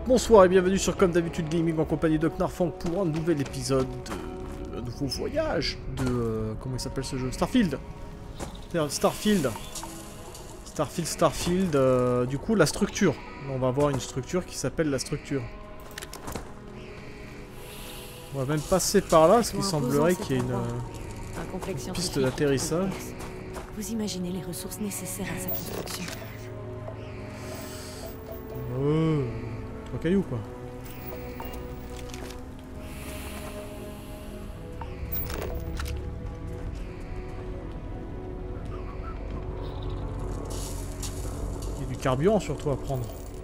Bonsoir et bienvenue sur Comme d'habitude Gaming en compagnie de Knarfang pour un nouvel épisode un nouveau voyage de... comment il s'appelle ce jeu? Starfield. Du coup la structure. On va avoir une structure qui s'appelle la structure. On va même passer par là parce qu'il semblerait qu'il y ait une piste d'atterrissage. Vous imaginez les ressources nécessaires à sa construction. Oh, 3 cailloux quoi. Il y a du carburant surtout à prendre.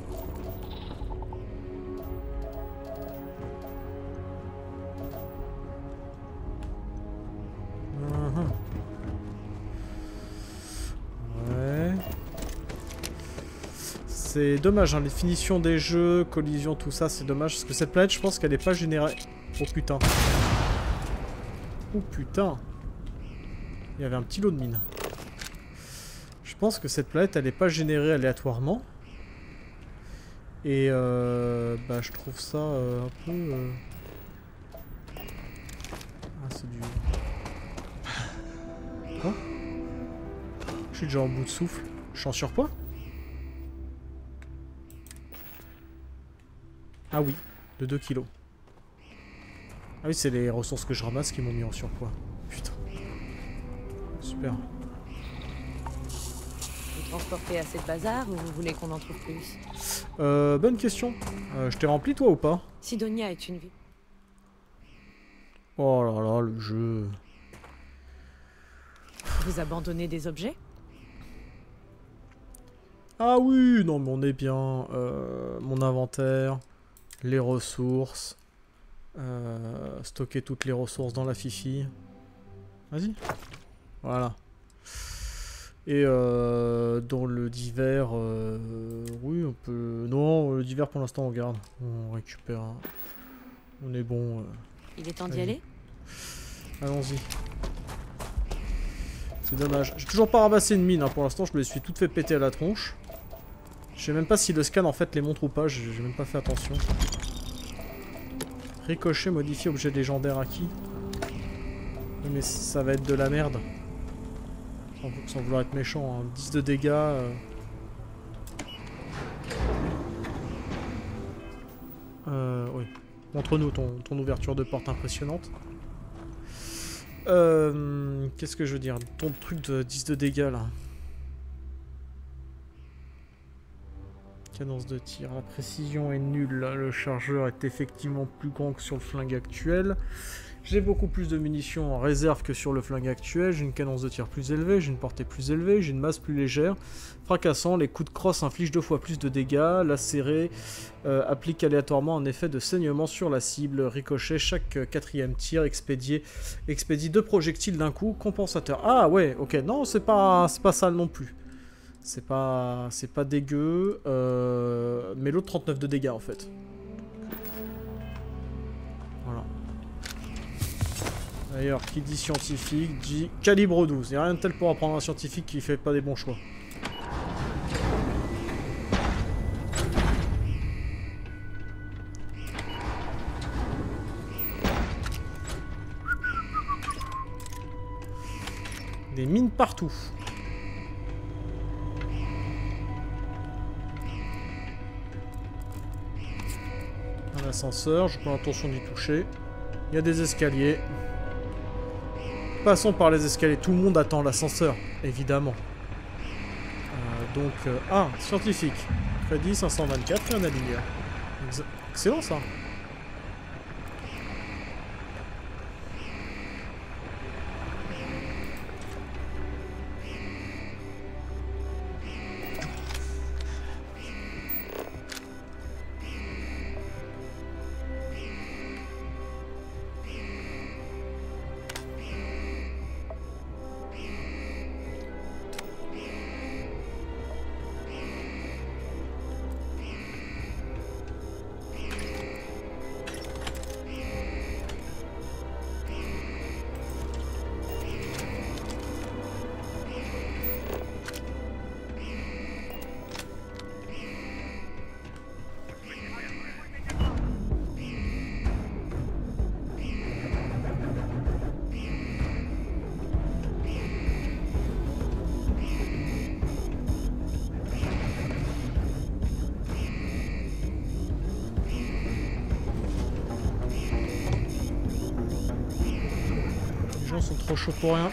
C'est dommage, hein, les finitions des jeux, collisions, tout ça, c'est dommage. Parce que cette planète, je pense qu'elle n'est pas générée... Oh putain. Oh putain. Il y avait un petit lot de mines. Je pense que cette planète, elle n'est pas générée aléatoirement. Et bah, je trouve ça un peu... Ah, c'est du... Quoi? Je suis déjà en bout de souffle. Je suis en surpoids? Ah oui, de 2 kilos. Ah oui, c'est les ressources que je ramasse qui m'ont mis en surpoids. Putain. Super. Vous transportez assez de bazar ou vous voulez qu'on en trouve plus? Bonne question. Je t'ai rempli toi ou pas? Sidonia est une ville. Oh là là, le jeu. Vous abandonnez des objets? Ah oui, non mais on est bien. Mon inventaire. Les ressources. Stocker toutes les ressources dans la fifi. Vas-y. Voilà. Et dans le divers, oui, on peut... Non, le divers pour l'instant on garde. On récupère. On est bon. Il est temps d'y aller? Allons-y. C'est dommage. J'ai toujours pas ramassé une mine, hein. Pour l'instant je me les suis toutes fait péter à la tronche. Je sais même pas si le scan en fait les montre ou pas, j'ai même pas fait attention. Ricochet modifie objet légendaire acquis. Oui, mais ça va être de la merde. Sans vouloir être méchant, hein. 10 de dégâts. Oui. Montre-nous ton ouverture de porte impressionnante. Qu'est-ce que je veux dire? Ton truc de 10 de dégâts là. Cadence de tir, la précision est nulle, le chargeur est effectivement plus grand que sur le flingue actuel. J'ai beaucoup plus de munitions en réserve que sur le flingue actuel, j'ai une cadence de tir plus élevée, j'ai une portée plus élevée, j'ai une masse plus légère. Fracassant, les coups de crosse infligent 2 fois plus de dégâts, lacéré applique aléatoirement un effet de saignement sur la cible, ricochet, chaque 4e tir expédie 2 projectiles d'un coup, compensateur. Ah ouais, ok, non c'est pas sale non plus. C'est pas dégueu, mais l'autre 39 de dégâts en fait. Voilà. D'ailleurs, qui dit scientifique dit calibre 12. Il n'y a rien de tel pour apprendre un scientifique qui fait pas des bons choix. Des mines partout. Ascenseur, je prends l'intention d'y toucher. Il y a des escaliers. Passons par les escaliers. Tout le monde attend l'ascenseur, évidemment. Ah, scientifique. Crédit 524 et un aligneur. Excellent ça. Ils sont trop chauds pour rien.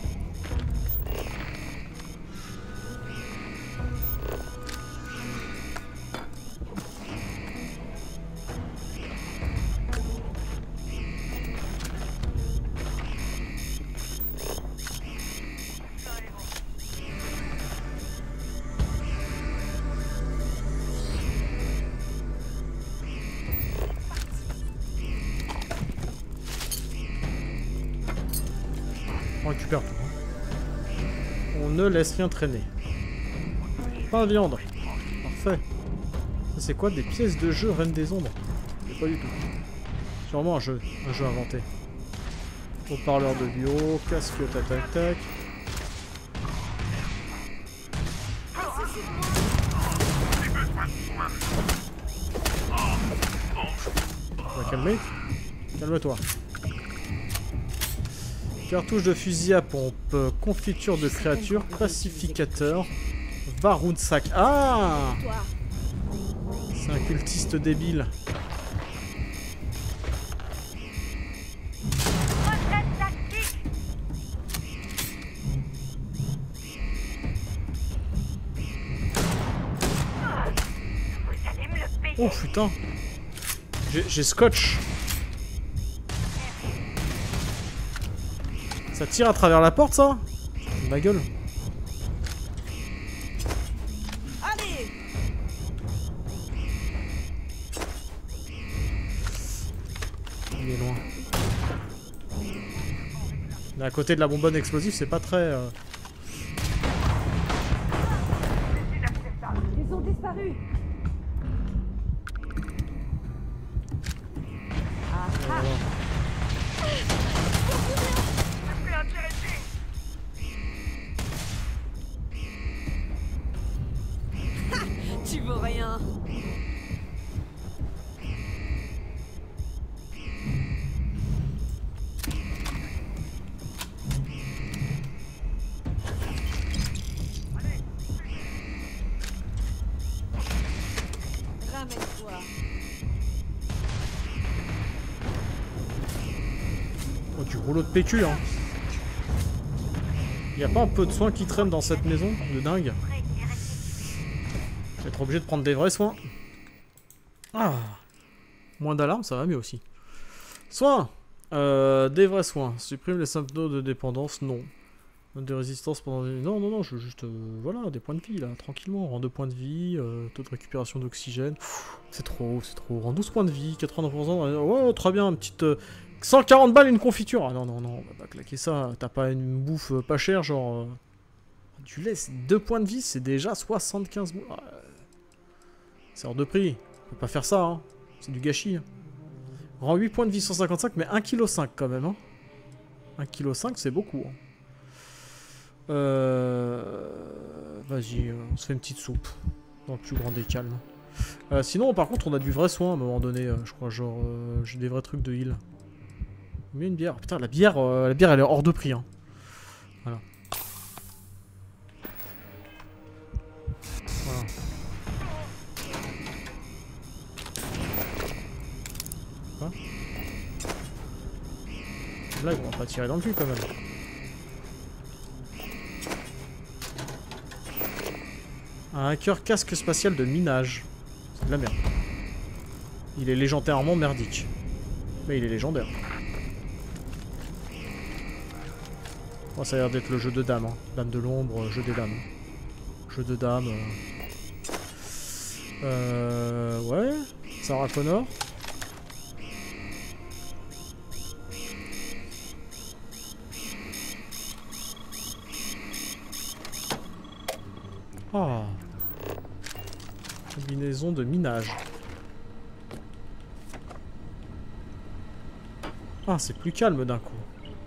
On récupère tout. On ne laisse rien traîner. Pas de viande. Parfait. Ça c'est quoi? Des pièces de jeu Reine des Ombres? Pas du tout. C'est vraiment un jeu inventé. Haut-parleur de bureau, casque tac tac tac. On va calmer. Calme-toi. Cartouche de fusil à pompe, confiture de créatures, pacificateur, Varunsak. Ah! C'est un cultiste débile. Oh putain! J'ai scotch. Ça tire à travers la porte, ça? Ma gueule. Allez! Il est loin. Mais à côté de la bonbonne explosive, c'est pas très... Ils ont disparu! Tu veux rien. Ramène-toi. Oh, du rouleau de PQ, hein. Y a pas un peu de soins qui traînent dans cette maison? De dingue. Je vais être obligé de prendre des vrais soins. Ah. Moins d'alarme, ça va mieux aussi. Soins. Des vrais soins. Supprime les symptômes de dépendance, non. De résistance pendant... Non, je veux juste... voilà, des points de vie, là, tranquillement. Rend 2 points de vie, taux de récupération d'oxygène. C'est trop. Rend 12 points de vie, 89%... Ouais, très bien, une petite... 140 balles, une confiture. Ah non, on va pas claquer ça. T'as pas une bouffe pas chère, genre... Tu laisses 2 points de vie, c'est déjà 75 boules. C'est hors de prix. On peut pas faire ça, hein. C'est du gâchis. Rend 8 points de vie, 155, mais 1,5 kg quand même, hein. 1,5 kg, c'est beaucoup, hein. Vas-y, on se fait une petite soupe. Dans le plus grand des calmes. Sinon, par contre, on a du vrai soin à un moment donné, je crois. Genre, j'ai des vrais trucs de heal. Mais une bière. Putain, la bière, elle est hors de prix, hein. Voilà. Voilà. Quoi? Là, ils vont pas tirer dans le cul quand même. Un hacker casque spatial de minage. C'est de la merde. Il est légendairement merdique. Mais il est légendaire. Oh, ça a l'air d'être le jeu de dames. Hein. Dame de l'ombre, jeu des dames. Jeu de dames. Ouais. Sarah Connor. Ah. Combinaison de minage. Ah, c'est plus calme d'un coup.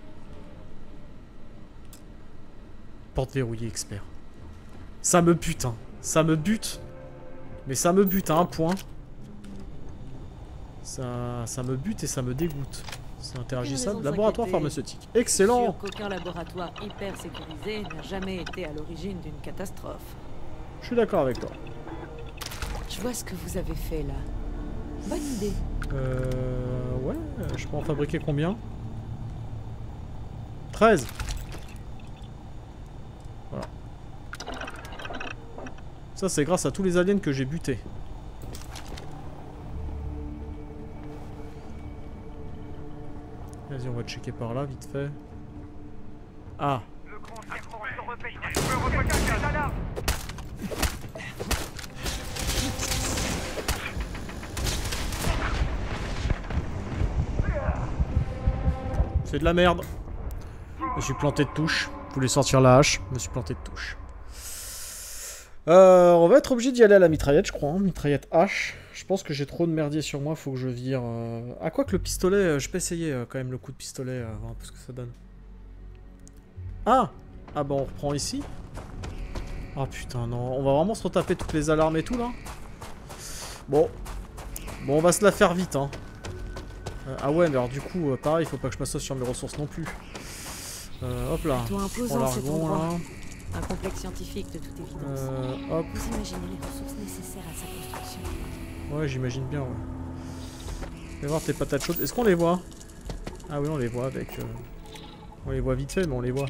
Porte verrouillée expert. Ça me bute, hein. Ça me bute. Mais ça me bute à un point. Ça me bute et ça me dégoûte. C'est interagissable. Laboratoire pharmaceutique. Excellent. Aucun laboratoire hyper sécurisé n'a jamais été à l'origine d'une catastrophe. Je suis d'accord avec toi. Je vois ce que vous avez fait là. Bonne idée. Ouais, je peux en fabriquer combien? 13. Voilà. Ça, c'est grâce à tous les aliens que j'ai butés. Vas-y, on va checker par là, vite fait. Ah. C'est de la merde. Je me suis planté de touche. Je voulais sortir la hache. Je me suis planté de touche. On va être obligé d'y aller à la mitraillette, je crois. Hein. Mitraillette hache. Je pense que j'ai trop de merdier sur moi. Faut que je vire. Ah, quoi que le pistolet. Je peux essayer quand même le coup de pistolet. Voir un peu ce que ça donne. Ah! Ah, bah on reprend ici. Ah putain, non. On va vraiment se retaper toutes les alarmes et tout là. Bon. Bon, on va se la faire vite, hein. Ah ouais, mais alors du coup, pareil, faut pas que je m'associe sur mes ressources non plus. Hop là. Toi Je prends imposant cet l'argon endroit. là. Un complexe scientifique de toute évidence. Hop. Vous imaginez les ressources nécessaires à sa construction. Ouais, j'imagine bien, ouais. Fais voir tes patates chaudes. Est-ce qu'on les voit? Ah oui, on les voit avec... On les voit vite fait, mais on les voit.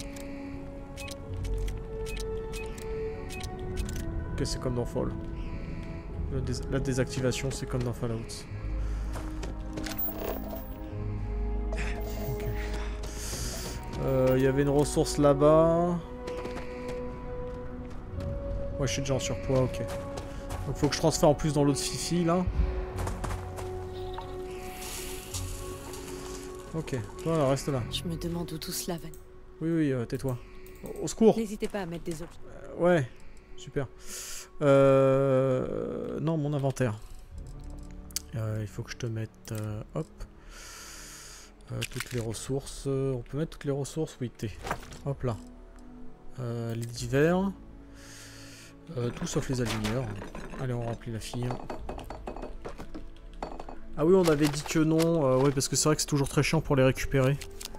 Ok, c'est comme dans Fall. La désactivation, c'est comme dans Fallout. Ok. Il y avait une ressource là-bas. Ouais, je suis déjà en surpoids, ok. Donc faut que je transfère en plus dans l'autre fifi, là. Ok, voilà, reste là. Je me demande où tout cela va. Oui, oui, tais-toi. Au secours. N'hésitez pas à mettre des objets. Ouais, super. Non, mon inventaire. Il faut que je te mette... hop. Toutes les ressources. On peut mettre toutes les ressources? Oui, T. Hop là. Les divers. Tout sauf les aligneurs. Allez, on remplit la fille. Ah oui, on avait dit que non. Ouais, parce que c'est vrai que c'est toujours très chiant pour les récupérer.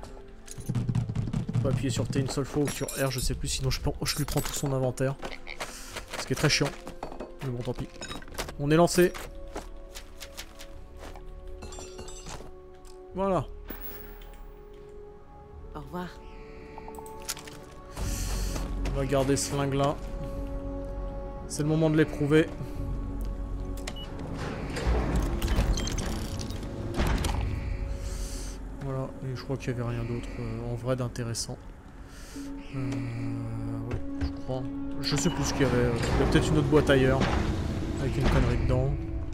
On peut appuyer sur T une seule fois ou sur R, je sais plus, sinon je lui prends tout son inventaire. Ce qui est très chiant. Mais bon, tant pis. On est lancé. Voilà. Au revoir. On va garder ce flingue là. C'est le moment de l'éprouver. Voilà, et je crois qu'il n'y avait rien d'autre en vrai d'intéressant. Ouais, je crois. Je sais plus ce qu'il y avait. Il y a peut-être une autre boîte ailleurs. Avec une connerie dedans.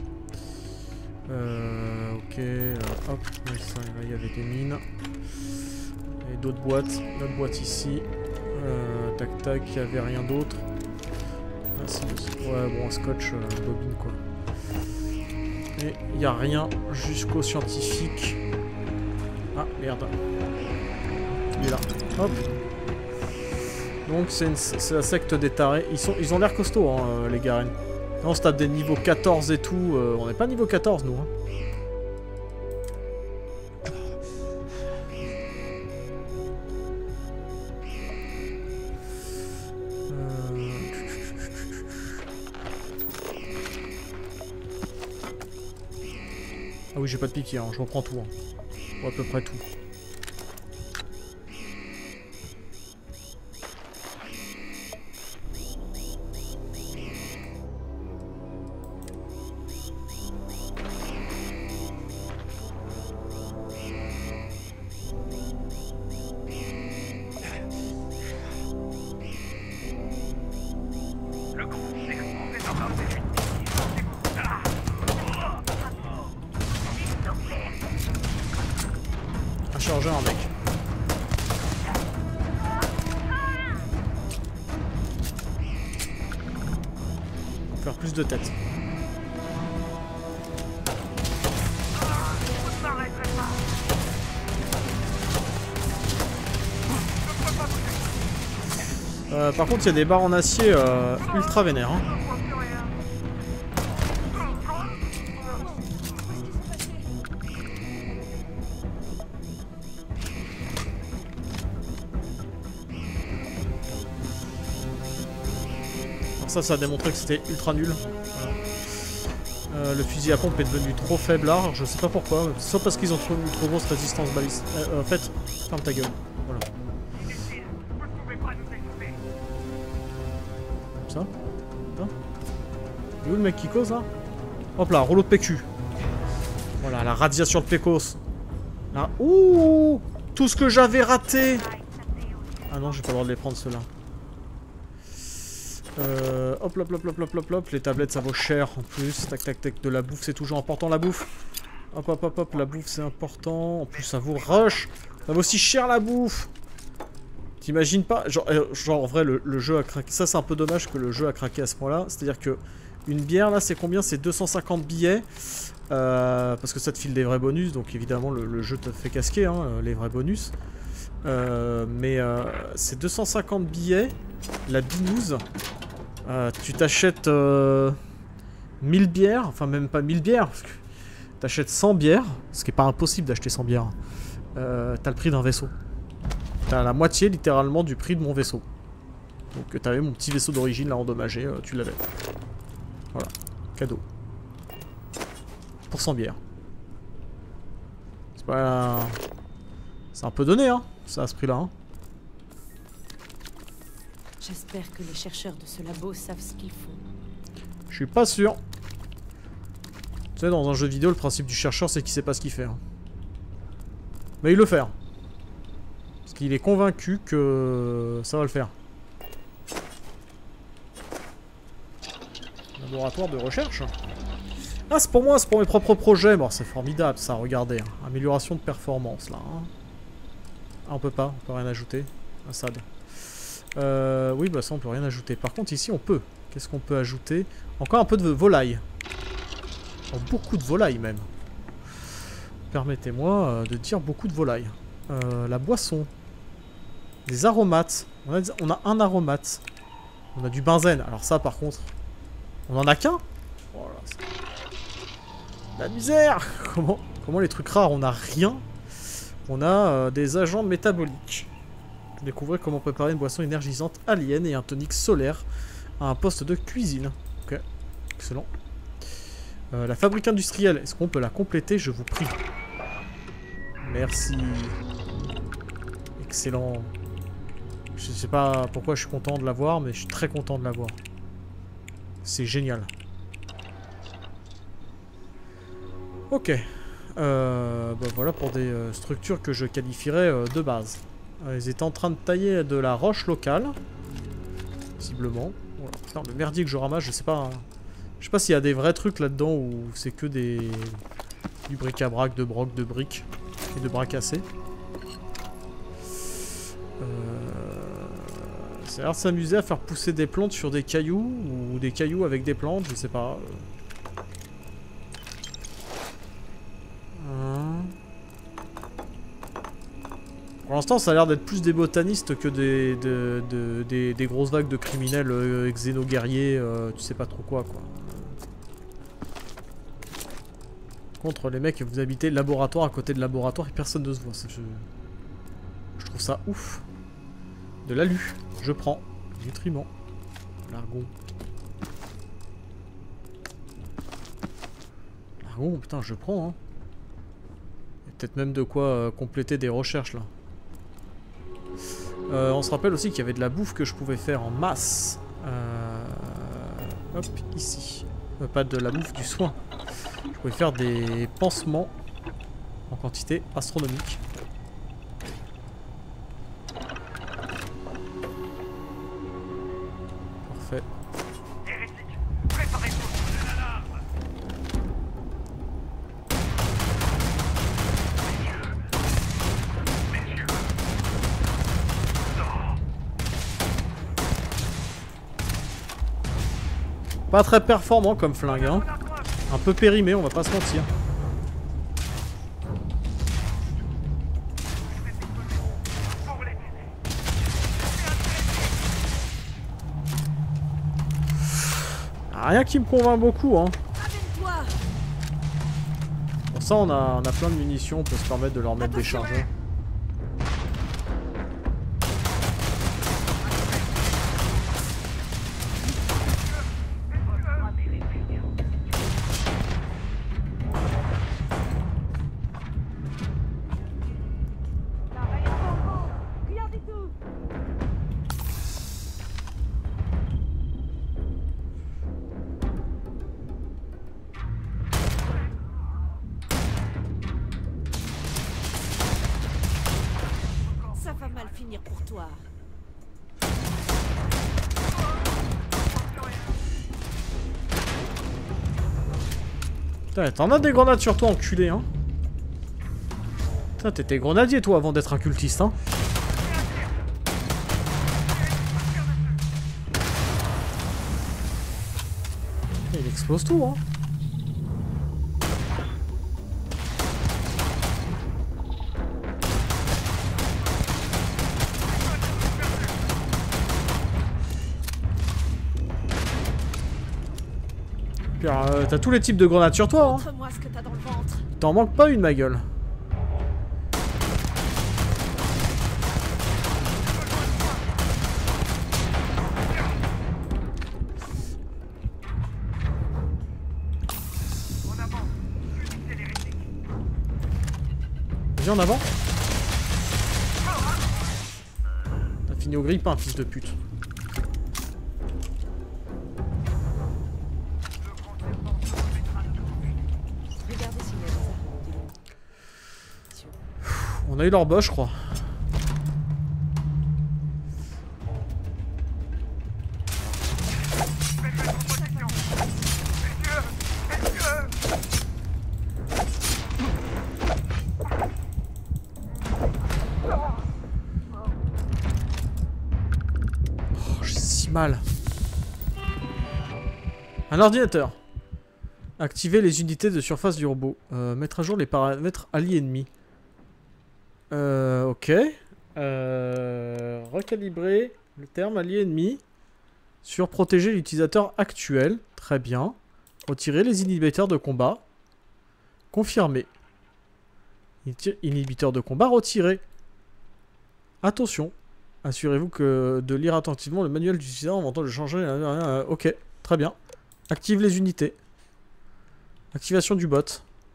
Ok, hop, ça, là, il y avait des mines. Et d'autres boîtes. Une autre boîte ici. Tac tac, il n'y avait rien d'autre. Ah, si, ouais, bon, un scotch, bobine quoi. Et il n'y a rien jusqu'au scientifique. Ah, merde. Il est là. Hop. Donc c'est la secte des tarés. Ils ont l'air costauds, hein, les Garen. Là, on se tape des niveaux 14 et tout. On n'est pas niveau 14, nous. Hein. Ah oui, j'ai pas de piquet, hein. Je reprends tout. Hein. Ou à peu près tout. Un chargeur, un mec. Faire plus de tête. Par contre, il y a des barres en acier ultra vénères. Hein. Alors ça a démontré que c'était ultra nul. Voilà. Le fusil à pompe est devenu trop faiblard, je sais pas pourquoi. Soit parce qu'ils ont trop grosse résistance baliste. En fait, ferme ta gueule. Voilà. Ça. Hein. Et où le mec qui cause là? Hop là, rouleau de PQ. Voilà, la radia sur le pécos. Là. Ouh, tout ce que j'avais raté. Ah non, j'ai pas le droit de les prendre ceux-là. Hop, hop, hop, hop, hop, hop, hop. Les tablettes, ça vaut cher en plus. Tac, tac, tac. De la bouffe, c'est toujours important, la bouffe. Hop, hop, hop, hop. La bouffe, c'est important. En plus, ça vaut rush. Ça vaut aussi cher, la bouffe. T'imagines pas? Genre, en vrai, le jeu a craqué. Ça, c'est un peu dommage que le jeu a craqué à ce point-là. C'est-à-dire que une bière, là, c'est combien? C'est 250 billets. Parce que ça te file des vrais bonus. Donc, évidemment, le jeu te fait casquer, hein, les vrais bonus. C'est 250 billets. La binouse. Tu t'achètes 1000 bières. Enfin, même pas 1000 bières. Parce que t'achètes 100 bières. Ce qui est pas impossible d'acheter 100 bières. T'as le prix d'un vaisseau. T'as la moitié littéralement du prix de mon vaisseau. Donc t'avais mon petit vaisseau d'origine là endommagé, tu l'avais. Voilà, cadeau. Pour 100 bières. C'est pas... C'est un peu donné hein, ça à ce prix là. Hein. J'espère que les chercheurs de ce labo savent ce qu'ils font. Je suis pas sûr. Tu sais, dans un jeu vidéo, le principe du chercheur c'est qu'il sait pas ce qu'il fait. Hein. Mais il le fait. Hein. Il est convaincu que ça va le faire. Laboratoire de recherche. Ah, c'est pour moi, c'est pour mes propres projets. Bon, c'est formidable ça, regardez. Hein. Amélioration de performance là. Hein. Ah, on peut pas, on peut rien ajouter. Un SAD. Oui, bah ça on peut rien ajouter. Par contre, ici on peut. Qu'est-ce qu'on peut ajouter? Encore un peu de volaille. Oh, beaucoup de volaille même. Permettez-moi de dire beaucoup de volaille. La boisson. Des aromates. On a un aromate. On a du benzène. Alors ça par contre, on en a qu'un. Oh là, la misère. Comment les trucs rares, on a rien. On a des agents métaboliques. Découvrez comment préparer une boisson énergisante alien et un tonique solaire à un poste de cuisine. Ok, excellent. La fabrique industrielle, est-ce qu'on peut la compléter, je vous prie? Merci. Excellent. Je sais pas pourquoi je suis content de l'avoir, mais je suis très content de l'avoir. C'est génial. Ok. Bah voilà pour des structures que je qualifierais de base. Ils étaient en train de tailler de la roche locale. Visiblement. Voilà. Putain, le merdier que je ramasse, je sais pas. Hein. Je sais pas s'il y a des vrais trucs là-dedans ou c'est que du bric-à-brac, de broc, de briques et de bras cassés. Ça a l'air de s'amuser à faire pousser des plantes sur des cailloux ou des cailloux avec des plantes, je sais pas. Pour l'instant, ça a l'air d'être plus des botanistes que des grosses vagues de criminels xéno-guerriers, tu sais pas trop quoi. Contre les mecs, vous habitez laboratoire à côté de laboratoire et personne ne se voit. Je trouve ça ouf. De l'alu, je prends. Nutriments. L'argon. L'argon, putain, je prends. Hein. Il y a peut-être même de quoi compléter des recherches là. On se rappelle aussi qu'il y avait de la bouffe que je pouvais faire en masse. Hop, ici. Pas de la bouffe, du soin. Je pouvais faire des pansements en quantité astronomique. Parfait. Pas très performant comme flingue, hein. Un peu périmé, on va pas se mentir. Rien qui me convainc beaucoup, hein. Pour ça, on a plein de munitions, on peut se permettre de leur mettre des chargeurs. mal finir pour toi. Putain, t'en as des grenades sur toi, enculé, hein. Putain, t'étais grenadier, toi, avant d'être un cultiste, hein. Il explose tout, hein. T'as tous les types de grenades sur toi, hein. Montre-moi ce que t'as dans le ventre. T'en manques pas une, ma gueule. Vas-y, en avant. T'as fini au grille-pain, fils de pute. Regardez s'il y a des armes, dis-le. On a eu leur boss, je crois. Oh, j'ai si mal. Un ordinateur. Activer les unités de surface du robot. Mettre à jour les paramètres alliés-ennemis. Ok. Recalibrer le terme allié-ennemi. Surprotéger l'utilisateur actuel. Très bien. Retirer les inhibiteurs de combat. Confirmer. Inhibiteur de combat retiré. Attention. Assurez-vous de lire attentivement le manuel du utilisateur avant de le changer. Ok. Très bien. Active les unités. Activation du bot.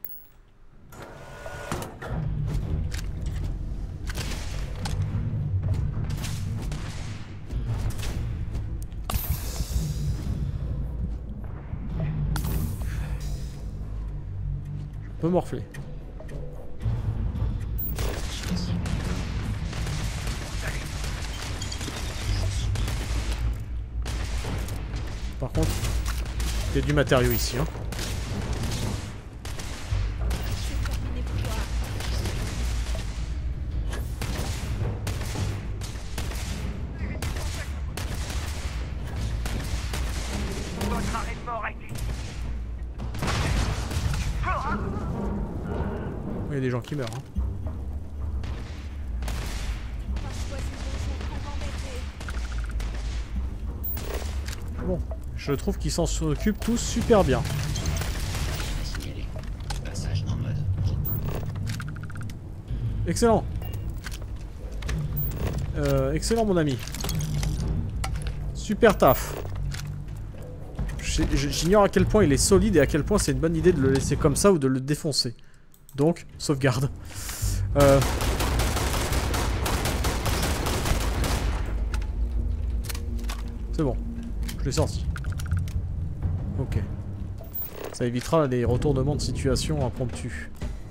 Je peux morfler. Par contre, il y a du matériau ici, hein. C'est terminé pour toi. Votre arrêt de mort a été... Il y a des gens qui meurent, hein. On va choisir le jour pour m'embêter. Bon, je trouve qu'ils s'en occupent tous super bien. Signalé. Passage en mode. Excellent. Excellent, mon ami. Super taf. J'ignore à quel point il est solide et à quel point c'est une bonne idée de le laisser comme ça ou de le défoncer. Donc, sauvegarde. C'est bon. Je l'ai sorti. Ok. Ça évitera les retournements de situation impromptus.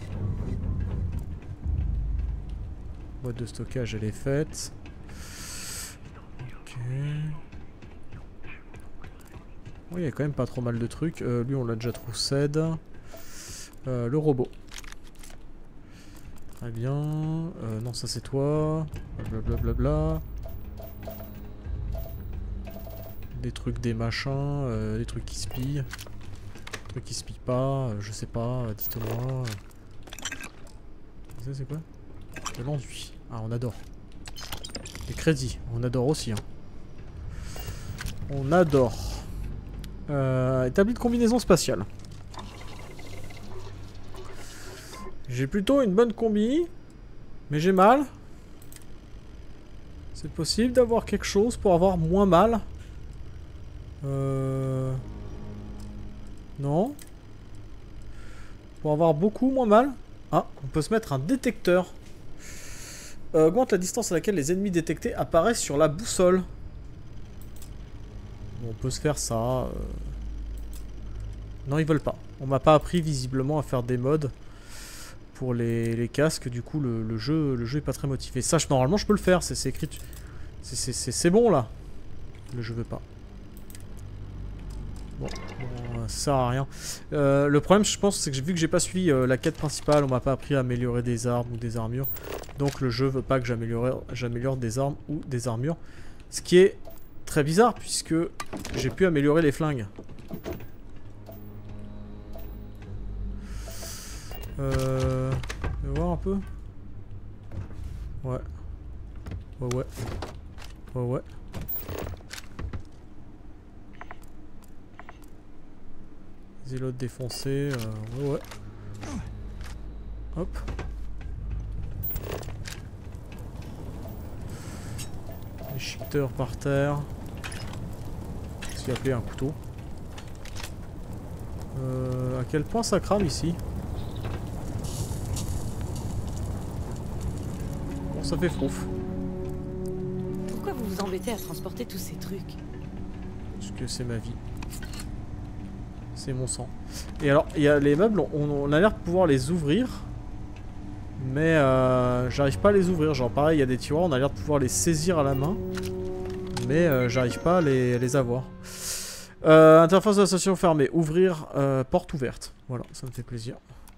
Boîte de stockage, elle est faite. Ok. Oui, il y a quand même pas trop mal de trucs. Lui, on l'a déjà troussé. Le robot. Très bien. Non, ça c'est toi. Blablabla. Des trucs, des machins, des trucs qui se pillent. Des trucs qui se pillent pas, je sais pas, dites-moi. Ça c'est quoi? De l'enduit. Ah, on adore. Des crédits, on adore aussi. Hein. On adore. Établi de combinaison spatiale. J'ai plutôt une bonne combi, mais j'ai mal. C'est possible d'avoir quelque chose pour avoir moins mal. Non. Pour avoir beaucoup moins mal. Ah, on peut se mettre un détecteur. Augmente la distance à laquelle les ennemis détectés apparaissent sur la boussole. Bon, on peut se faire ça. Non, ils veulent pas. On m'a pas appris visiblement à faire des modes pour les casques, du coup le jeu est pas très motivé. Ça, normalement je peux le faire, c'est écrit... C'est bon là. Le jeu veut pas. Bon, ça sert à rien. Le problème, je pense, c'est que vu que j'ai pas suivi la quête principale, on m'a pas appris à améliorer des armes ou des armures. Donc le jeu veut pas que j'améliore des armes ou des armures. Ce qui est très bizarre, puisque j'ai pu améliorer les flingues. On va voir un peu. Ouais. Ouais. Ouais. Zélote défoncé. Ouais. Hop. Les shifters par terre. Ce qu'il appelé un couteau. À quel point ça crame ici? Bon, ça fait frouf. Pourquoi vous vous embêtez à transporter tous ces trucs? Parce que c'est ma vie. C'est mon sang. Et alors, il y a les meubles, on a l'air de pouvoir les ouvrir. Mais j'arrive pas à les ouvrir. Genre pareil, il y a des tiroirs, on a l'air de pouvoir les saisir à la main. Mais j'arrive pas à les avoir. Interface de la station fermée. Ouvrir porte ouverte. Voilà, ça me fait plaisir.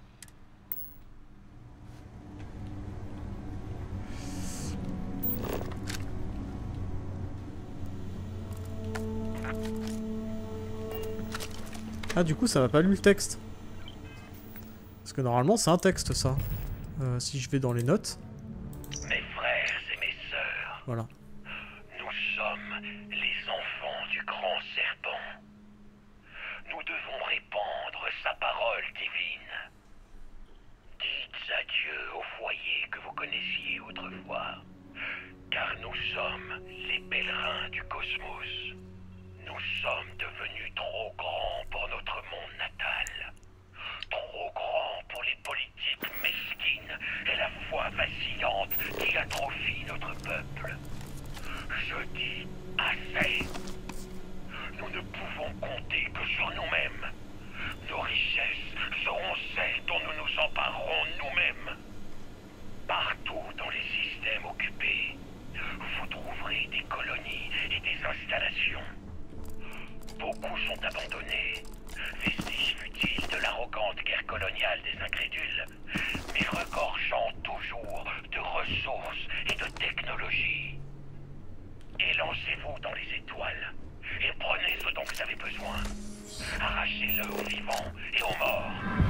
Ah, du coup, ça m'a pas lu le texte. Parce que normalement, c'est un texte, ça. Si je vais dans les notes. Mes frères et mes sœurs, Voilà. nous sommes les enfants du grand serpent. Nous devons répandre sa parole divine. Dites adieu au foyer que vous connaissiez autrefois, car nous sommes les pèlerins du cosmos. Nous sommes devenus trop grands pour notre monde natal. Trop grands pour les politiques mesquines et la foi vacillante qui atrophie notre peuple. Je dis assez. Nous ne pouvons compter que sur nous-mêmes. Nos richesses seront celles dont nous nous emparerons nous-mêmes. Partout dans les systèmes occupés, vous trouverez des colonies et des installations. Beaucoup sont abandonnés, vestiges futiles de l'arrogante guerre coloniale des incrédules, mais regorgeant toujours de ressources et de technologies. Élancez-vous dans les étoiles et prenez ce dont vous avez besoin. Arrachez-le aux vivants et aux morts.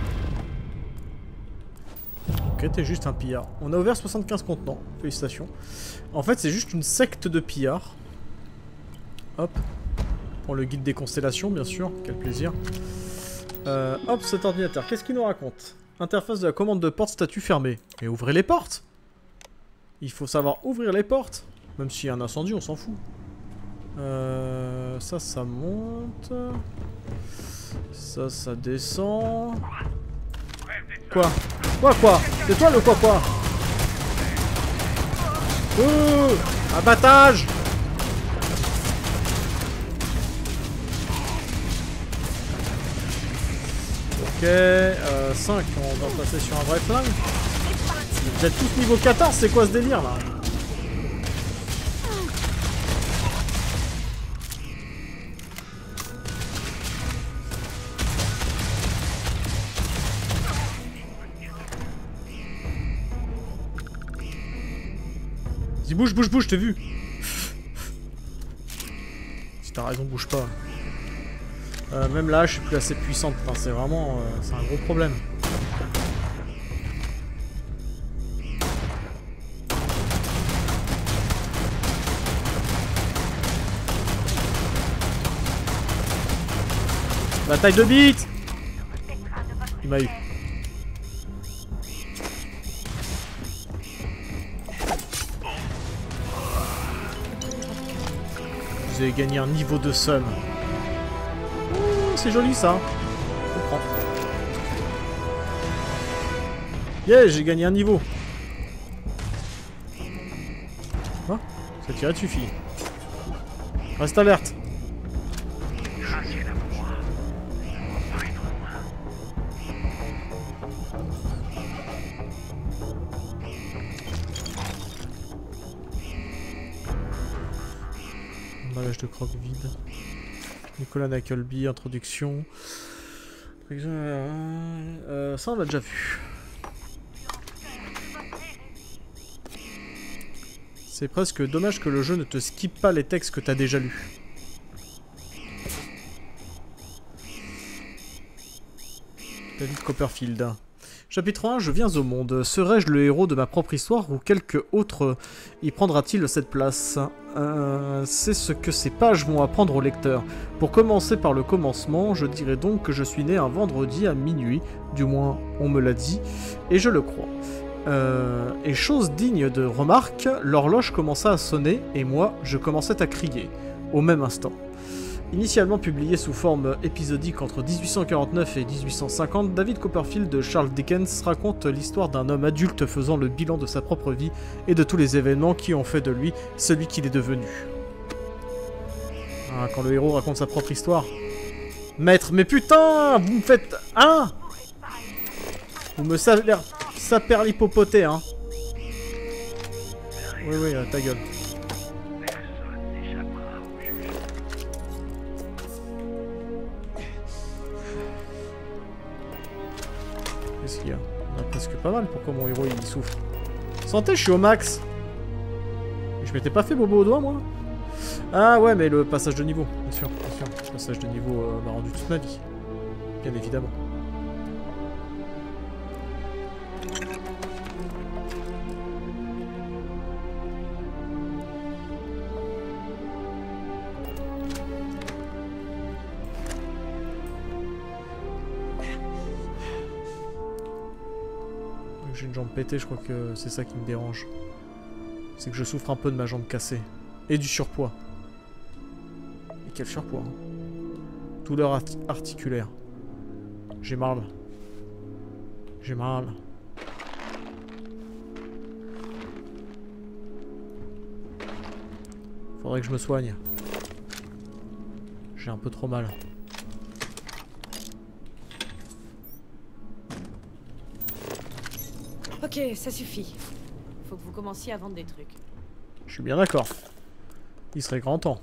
Ok, t'es juste un pillard. On a ouvert 75 contenants. Félicitations. En fait, c'est juste une secte de pillards. Hop. Pour le guide des constellations, bien sûr. Quel plaisir. Hop, cet ordinateur. Qu'est-ce qu'il nous raconte? Interface de la commande de porte, statut fermé. Mais ouvrez les portes! Il faut savoir ouvrir les portes. Même s'il y a un incendie, on s'en fout. Ça monte. Ça descend. Quoi? Quoi? C'est toi le quoi? Abattage! Ok, 5, on va passer sur un vrai flingue. Vous êtes tous niveau 14, c'est quoi ce délire là? Vas-y, bouge, je t'ai vu. Si t'as raison, bouge pas. Même là, je suis plus assez puissante. Enfin, c'est vraiment... c'est un gros problème. Bataille de bites! Il m'a eu. Vous avez gagné un niveau de somme. C'est joli ça. Je comprends. Yeah, j'ai gagné un niveau. Oh, ça tirait dessus, fille. Reste alerte. Emballage de croque vide. Nicolas Nackleby, introduction. Ça on l'a déjà vu. C'est presque dommage que le jeu ne te skippe pas les textes que t'as déjà lus. David Copperfield. Chapitre 1, je viens au monde. Serais-je le héros de ma propre histoire ou quelque autre y prendra-t-il cette place? C'est ce que ces pages vont apprendre au lecteur. Pour commencer par le commencement, je dirais donc que je suis né un vendredi à minuit, du moins on me l'a dit, et je le crois. Et chose digne de remarque, l'horloge commença à sonner et moi, je commençais à crier, au même instant. Initialement publié sous forme épisodique entre 1849 et 1850, David Copperfield de Charles Dickens raconte l'histoire d'un homme adulte faisant le bilan de sa propre vie et de tous les événements qui ont fait de lui celui qu'il est devenu. Ah, quand le héros raconte sa propre histoire. Maître, mais putain, vous me faites... Hein? Vous me saperlipopoter, hein? Oui, ta gueule. Qu'est-ce qu'il y a? On a presque pas mal. Pourquoi mon héros il souffre? Santé, je suis au max. Je m'étais pas fait bobo au doigt, moi? Ah ouais, mais le passage de niveau, bien sûr, bien sûr. Le passage de niveau m'a rendu toute ma vie. Bien évidemment. J'ai une jambe pétée, je crois que c'est ça qui me dérange. C'est que je souffre un peu de ma jambe cassée. Et du surpoids. Et quel surpoids, hein. Douleur articulaire. J'ai mal. J'ai mal. Faudrait que je me soigne. J'ai un peu trop mal. Ok, ça suffit. Faut que vous commenciez à vendre des trucs. Je suis bien d'accord. Il serait grand temps.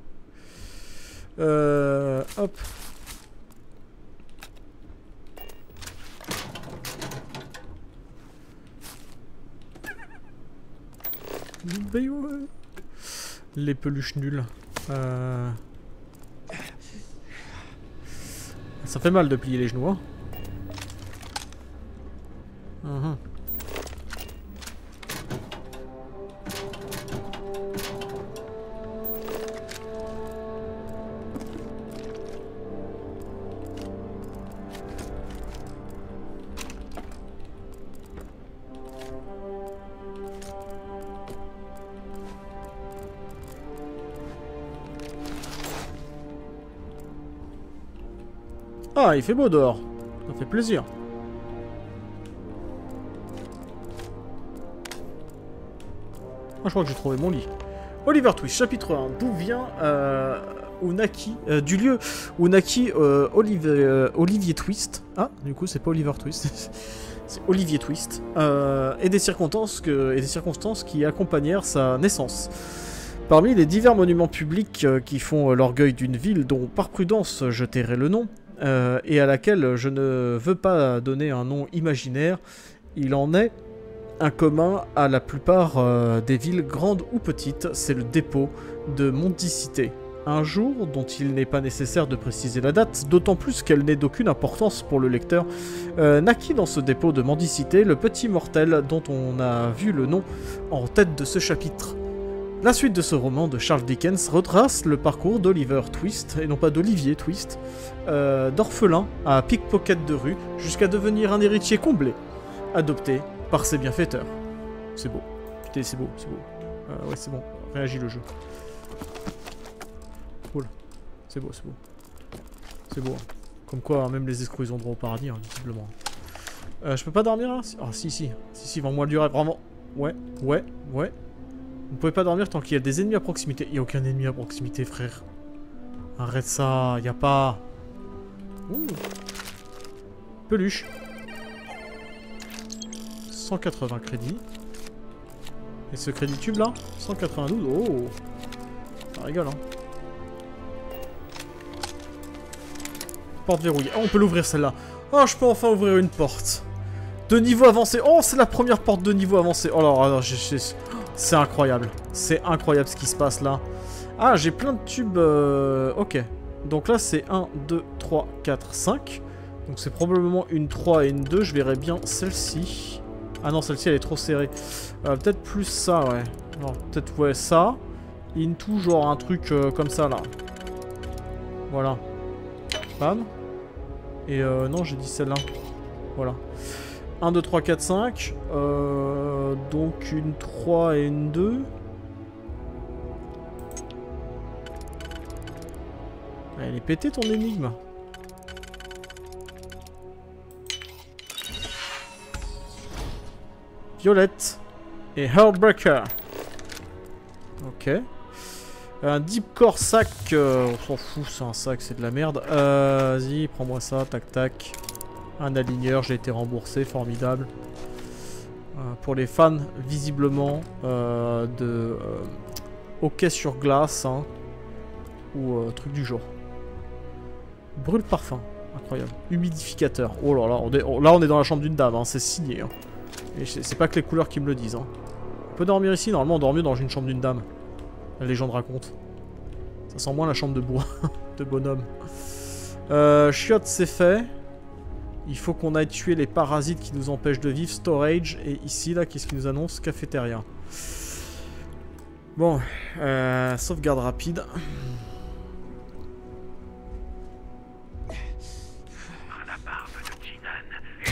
Hop. Les peluches nulles. Ça fait mal de plier les genoux, hein. Ah, il fait beau dehors. Ça fait plaisir. Ah, je crois que j'ai trouvé mon lit. Oliver Twist, chapitre 1. D'où vient du lieu où naquit Olivier Twist. Ah, du coup, c'est pas Oliver Twist. C'est Olivier Twist. Et des circonstances qui accompagnèrent sa naissance. Parmi les divers monuments publics qui font l'orgueil d'une ville, dont par prudence je tairai le nom, et à laquelle je ne veux pas donner un nom imaginaire, il en est un commun à la plupart des villes grandes ou petites, c'est le dépôt de Mendicité. Un jour dont il n'est pas nécessaire de préciser la date, d'autant plus qu'elle n'est d'aucune importance pour le lecteur, naquit dans ce dépôt de Mendicité le petit mortel dont on a vu le nom en tête de ce chapitre. La suite de ce roman de Charles Dickens retrace le parcours d'Oliver Twist, et non pas d'Olivier Twist, d'orphelin à pickpocket de rue, jusqu'à devenir un héritier comblé, adopté par ses bienfaiteurs. C'est beau. Putain, c'est beau, c'est beau. Ouais, c'est bon. Réagit le jeu. Cool. C'est beau, c'est beau. C'est beau. Hein. Comme quoi, même les escrocs, ils ont droit au paradis, hein, visiblement. Je peux pas dormir, là? Ah, si. Si, vends-moi du rêve, vraiment. Ouais. Vous ne pouvez pas dormir tant qu'il y a des ennemis à proximité. Il n'y a aucun ennemi à proximité, frère. Arrête ça, il n'y a pas... Ouh. Peluche. 180 crédits. Et ce crédit tube là 192. Oh, ça rigole, hein. Porte verrouillée. Oh, on peut l'ouvrir celle-là. Oh, je peux enfin ouvrir une porte. De niveau avancé. Oh, c'est la première porte de niveau avancé. Oh là, c'est incroyable. C'est incroyable ce qui se passe là. Ah, j'ai plein de tubes. Ok. Donc là, c'est 1, 2, 3, 4, 5. Donc c'est probablement une 3 et une 2. Je verrai bien celle-ci. Ah non, celle-ci, elle est trop serrée. Peut-être plus ça, ouais. Non, peut-être, ouais, ça. Into, genre un truc comme ça, là. Voilà. Bam. Et non, j'ai dit celle-là. Voilà. 1, 2, 3, 4, 5. Donc une 3 et une 2. Elle est pétée ton énigme. Violette. Et Heartbreaker. Ok. Un Deep Core sac. On s'en fout, c'est un sac, c'est de la merde. Vas-y, prends-moi ça, tac tac. Un aligneur, j'ai été remboursé, formidable. Pour les fans, visiblement, de hockey sur glace, hein, ou truc du genre. Brûle parfum, incroyable. Humidificateur. Oh là là, on est dans la chambre d'une dame, hein, c'est signé. Hein. Et c'est pas que les couleurs qui me le disent. Hein. On peut dormir ici, normalement on dort mieux dans une chambre d'une dame. La légende raconte. Ça sent moins la chambre de bois, de bonhomme. Chiotte, c'est fait. Il faut qu'on aille tuer les parasites qui nous empêchent de vivre. Storage. Et ici, là, qu'est-ce qui nous annonce? Cafétéria. Bon. Sauvegarde rapide. La barbe de Jinan.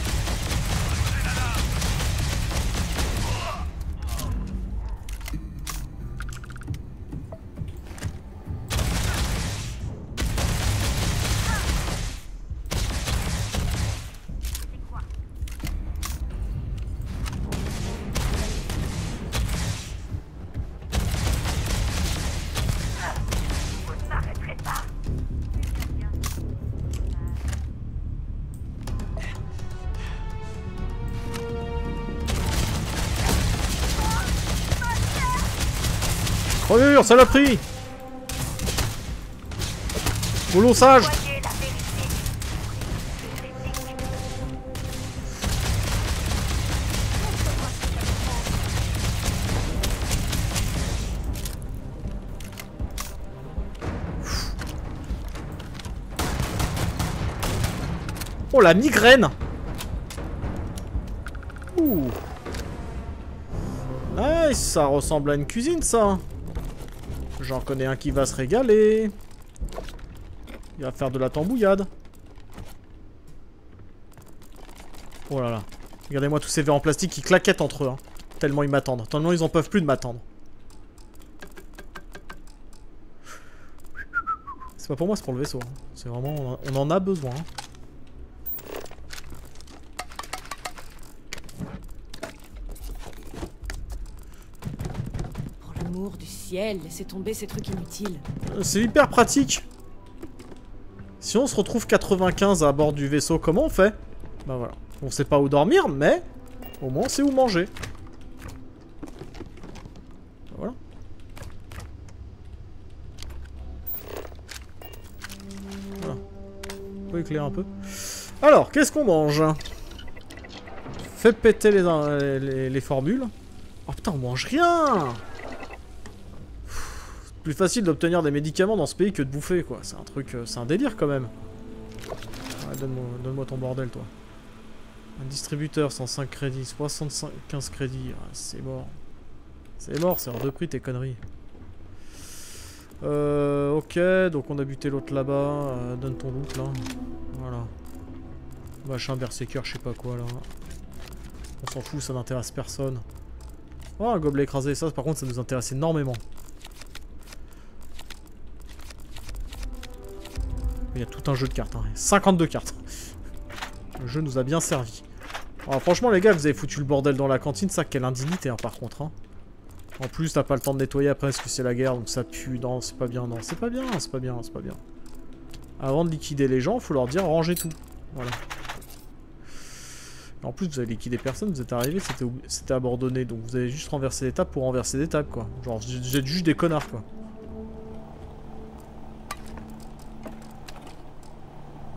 Crevure, saloperie! Boulot sage! Oh la migraine! Ouh! Nice, ça ressemble à une cuisine ça! J'en connais un qui va se régaler. Il va faire de la tambouillade. Oh là là. Regardez-moi tous ces verres en plastique qui claquettent entre eux. Hein. Tellement ils m'attendent. Tellement ils en peuvent plus de m'attendre. C'est pas pour moi, c'est pour le vaisseau. Hein. C'est vraiment... On en a besoin. Hein. Du ciel, laissez tomber ces trucs inutiles. C'est hyper pratique. Si on se retrouve 95 à bord du vaisseau, comment on fait? Bah voilà. On sait pas où dormir, mais au moins on sait où manger. Voilà. Voilà. On peut éclairer un peu. Alors, qu'est-ce qu'on mange? Fait péter les formules. Oh putain, on mange rien! Plus facile d'obtenir des médicaments dans ce pays que de bouffer, quoi. C'est un truc... c'est un délire, quand même. Ouais, donne-moi ton bordel, toi. Un distributeur, 105 crédits, 75 crédits. Ah, c'est mort. C'est mort, c'est hors de prix, tes conneries. Ok, donc on a buté l'autre là-bas. Donne ton loot, là. Voilà. Machin, berserker, je sais pas quoi, là. On s'en fout, ça n'intéresse personne. Oh, un gobelet écrasé, ça, par contre, ça nous intéresse énormément. Il y a tout un jeu de cartes, hein. 52 cartes. Le jeu nous a bien servi. Alors franchement les gars, vous avez foutu le bordel dans la cantine, ça quelle indignité hein, par contre. Hein. En plus t'as pas le temps de nettoyer après parce que c'est la guerre, donc ça pue. Non, c'est pas bien, non, c'est pas bien, c'est pas bien, c'est pas bien. Avant de liquider les gens, faut leur dire rangez tout. Voilà. En plus vous avez liquidé personne, vous êtes arrivé, c'était abandonné, donc vous avez juste renversé des tables pour renverser des tables quoi. Genre vous êtes juste des connards quoi.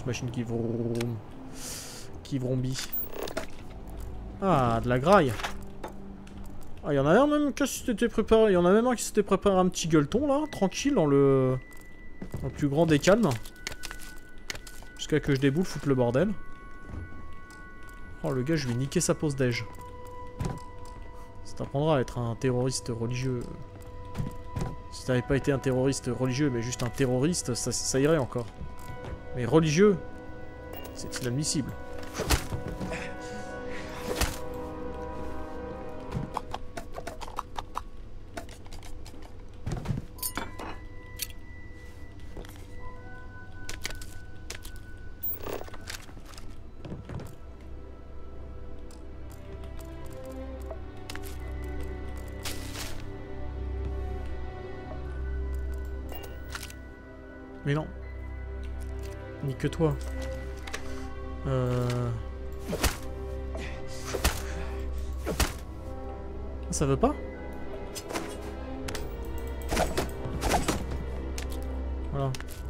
Grosse machine qui vroom. Qui vrombit. Ah, de la graille. Ah, il y en a un même qui s'était préparé. Il y en a même un qui s'était préparé un petit gueuleton là, tranquille, dans le plus grand des calmes. Jusqu'à que je déboule, foutre le bordel. Oh, le gars, je vais niquer sa pause déj. Ça t'apprendra à être un terroriste religieux. Si t'avais pas été un terroriste religieux, mais juste un terroriste, ça irait encore. Mais religieux, c'est inadmissible. Mais non. Ni que toi. Ça veut pas? Voilà.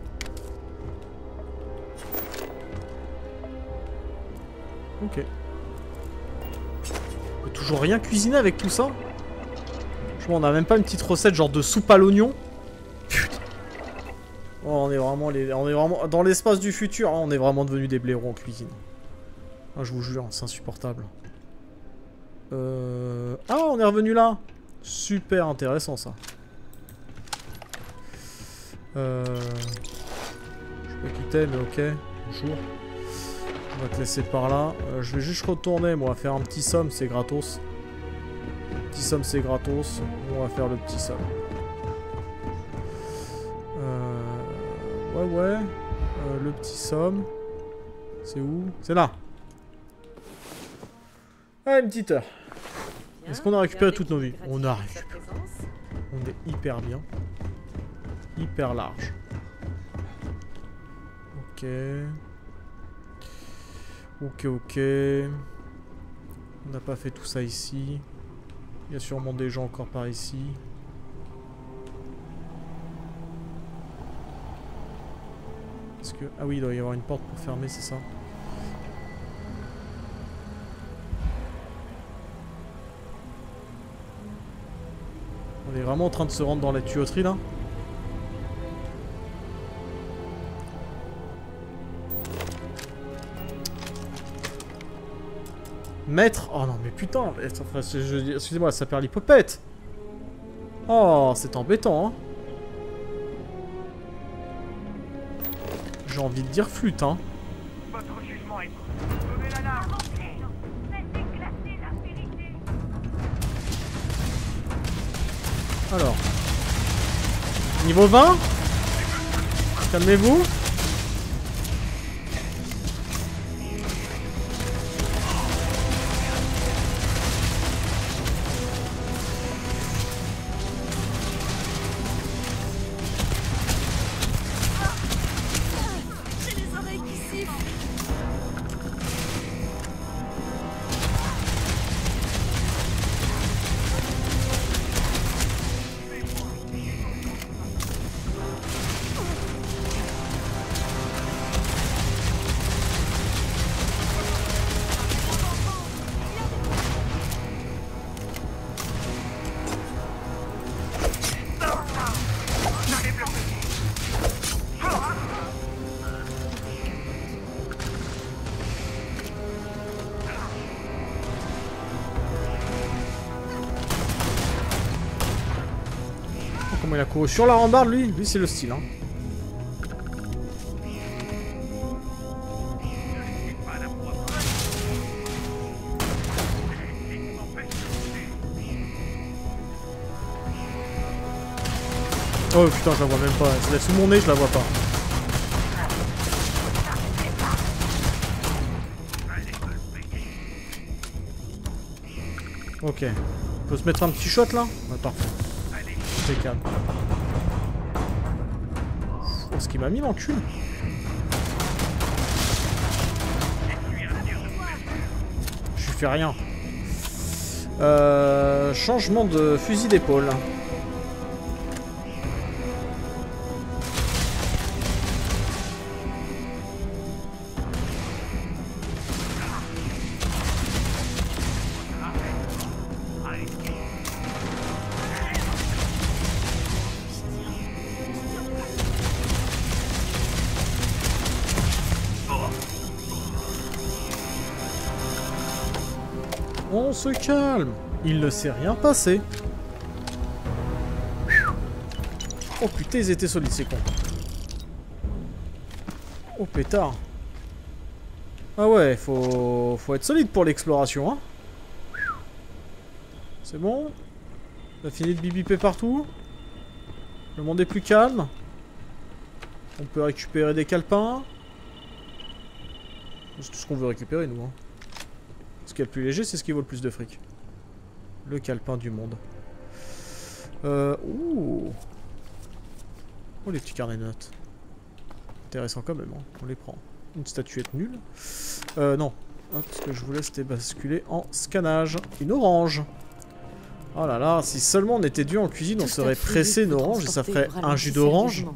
Ok. On peut toujours rien cuisiner avec tout ça? Je vois, on a même pas une petite recette genre de soupe à l'oignon. Oh, on est vraiment dans l'espace du futur, hein, on est vraiment devenus des blaireaux en cuisine. Ah, je vous jure, c'est insupportable. Ah, on est revenu là. Super intéressant ça. Je sais pas qui t'es, mais ok. Bonjour. On va te laisser par là. Je vais juste retourner, moi, faire un petit somme, c'est gratos. Petit somme, c'est gratos. On va faire le petit somme. Ouais. Le petit somme. C'est où? C'est là. Ah, une petite heure. Est-ce qu'on a récupéré toutes nos vies? On a récupéré. On est hyper bien. Hyper large. Ok. Ok. On n'a pas fait tout ça ici. Il y a sûrement des gens encore par ici. Est-ce que... Ah oui, il doit y avoir une porte pour fermer, c'est ça? On est vraiment en train de se rendre dans la tuyauterie là. Maître. Oh non mais putain, excusez-moi, ça perd l'hypopète. Oh, c'est embêtant, hein. J'ai envie de dire flûte, hein. Votre jugement est levez l'alarme. Alors. Niveau 20. Calmez-vous. Comment il a couru sur la rambarde, lui? Lui, c'est le style, hein. Oh putain, je la vois même pas. Je l'ai sous mon nez, je la vois pas. Ok. On peut se mettre un petit shot là? Ah, parfait. Impeccable. Oh, ce qui m'a mis dans le cul. Je lui fais rien. Changement de fusil d'épaule. On se calme. Il ne s'est rien passé. Oh putain, ils étaient solides, ces cons. Oh pétard. Ah ouais, faut être solide pour l'exploration, hein. C'est bon? On a fini de bibiper partout? Le monde est plus calme? On peut récupérer des calepins? C'est tout ce qu'on veut récupérer, nous, hein. Ce qui est le plus léger, c'est ce qui vaut le plus de fric. Le calepin du monde. Ouh. Oh, les petits carnets de notes. Intéressant quand même, hein. On les prend. Une statuette nulle. Non. Hop, ce que je voulais, c'était basculer en scannage. Une orange. Oh là là, si seulement on était dû en cuisine, on serait pressé une orange et ça ferait un jus d'orange.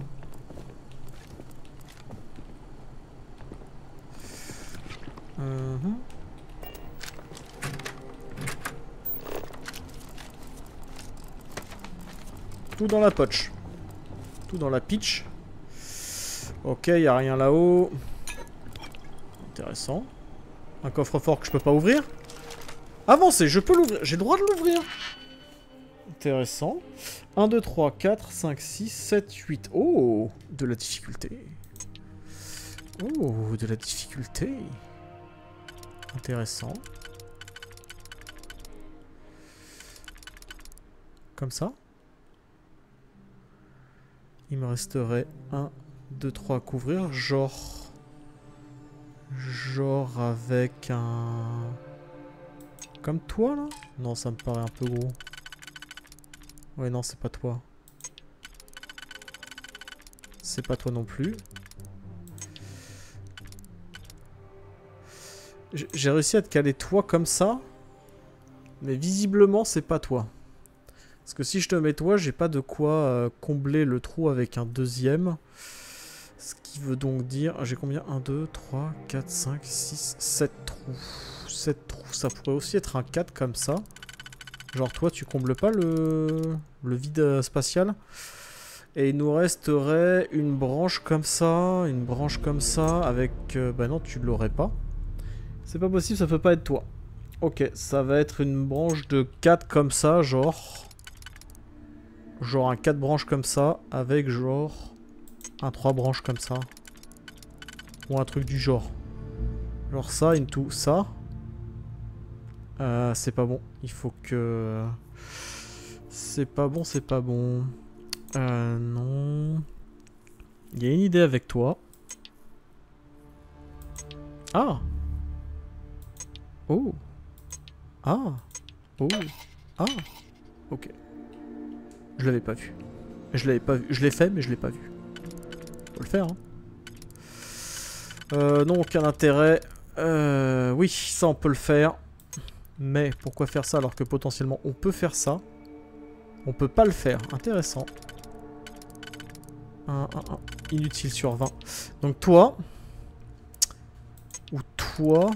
Tout dans la poche. Tout dans la pitch. Ok, y a rien là-haut. Intéressant. Un coffre-fort que je peux pas ouvrir. Avancez, je peux l'ouvrir. J'ai le droit de l'ouvrir. Intéressant. 1, 2, 3, 4, 5, 6, 7, 8. Oh, de la difficulté. Oh, de la difficulté. Intéressant. Comme ça. Il me resterait 1, 2, 3 à couvrir. Genre avec un... Comme toi, là? Non, ça me paraît un peu gros. Ouais, non, c'est pas toi. C'est pas toi non plus. J'ai réussi à te caler toi comme ça. Mais visiblement, c'est pas toi. Parce que si je te mets toi, j'ai pas de quoi combler le trou avec un deuxième. Ce qui veut donc dire... J'ai combien? 1, 2, 3, 4, 5, 6, 7 trous. 7 trous. Ça pourrait aussi être un 4 comme ça. Genre toi, tu combles pas le vide spatial. Et il nous resterait une branche comme ça. Une branche comme ça avec... bah non, tu l'aurais pas. C'est pas possible, ça peut pas être toi. Ok, ça va être une branche de 4 comme ça, genre... Genre un 4 branches comme ça, avec genre... Un 3 branches comme ça. Ou un truc du genre. Genre ça, into ça. C'est pas bon. Il faut que... C'est pas bon, c'est pas bon. Non... Il y a une idée avec toi. Ah! Oh! Ah! Oh! Ah! Ok. Je l'avais pas vu. Je l'avais pas vu. Je l'ai fait, mais je l'ai pas vu. Faut le faire, hein. Non, aucun intérêt. Oui, ça on peut le faire. Mais pourquoi faire ça alors que potentiellement on peut faire ça? On peut pas le faire. Intéressant. 1. Inutile sur 20. Donc toi... Ou toi...